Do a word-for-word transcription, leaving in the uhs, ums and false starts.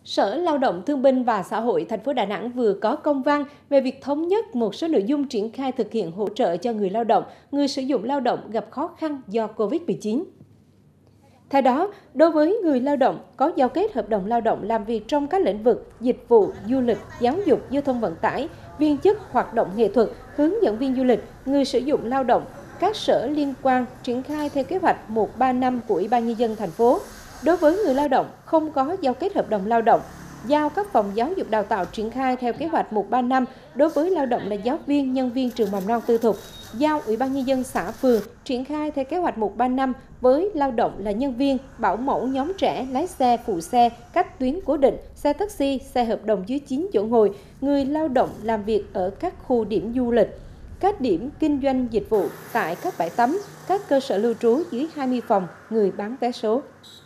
Sở Lao động Thương binh và Xã hội thành phố Đà Nẵng vừa có công văn về việc thống nhất một số nội dung triển khai thực hiện hỗ trợ cho người lao động, người sử dụng lao động gặp khó khăn do Covid mười chín. Theo đó, đối với người lao động có giao kết hợp đồng lao động làm việc trong các lĩnh vực dịch vụ, du lịch, giáo dục, giao thông vận tải, viên chức hoạt động nghệ thuật, hướng dẫn viên du lịch, người sử dụng lao động, các sở liên quan triển khai theo kế hoạch một ba năm của Ủy ban Nhân dân thành phố. Đối với người lao động không có giao kết hợp đồng lao động, giao các phòng giáo dục đào tạo triển khai theo kế hoạch một ba năm đối với lao động là giáo viên, nhân viên trường mầm non tư thục, giao Ủy ban Nhân dân xã phường triển khai theo kế hoạch một ba năm với lao động là nhân viên, bảo mẫu nhóm trẻ, lái xe, phụ xe, các tuyến cố định, xe taxi, xe hợp đồng dưới chín chỗ ngồi, người lao động làm việc ở các khu điểm du lịch, các điểm kinh doanh dịch vụ tại các bãi tắm, các cơ sở lưu trú dưới hai mươi phòng, người bán vé số.